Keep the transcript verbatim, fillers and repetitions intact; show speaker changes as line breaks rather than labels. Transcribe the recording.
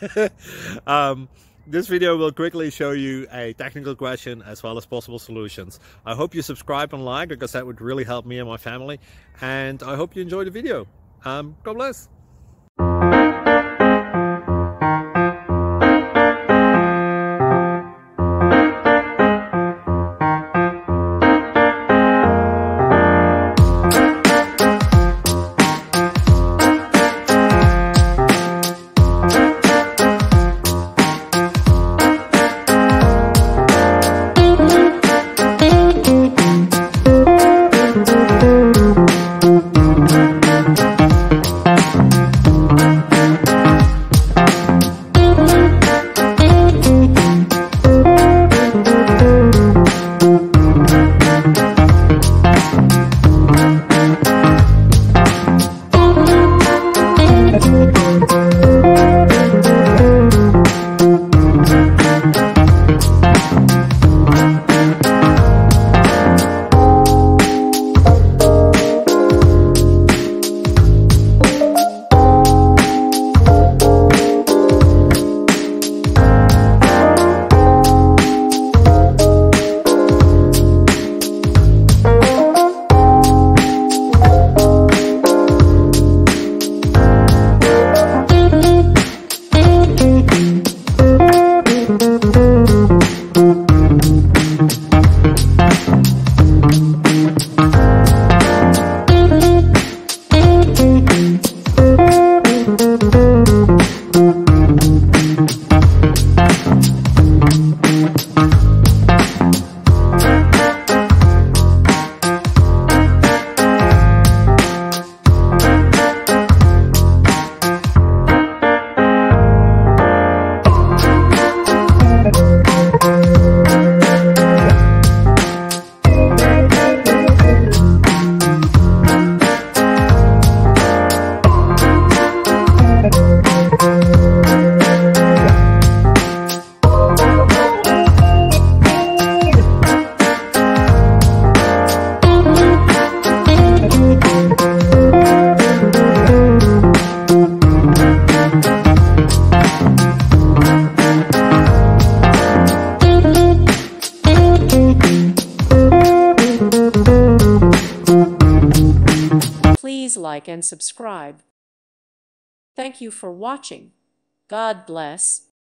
um, this video will quickly show you a technical question as well as possible solutions. I hope you subscribe and like, because that would really help me and my family. And I hope you enjoy the video. Um, God bless.
Please like and subscribe. Thank you for watching. God bless.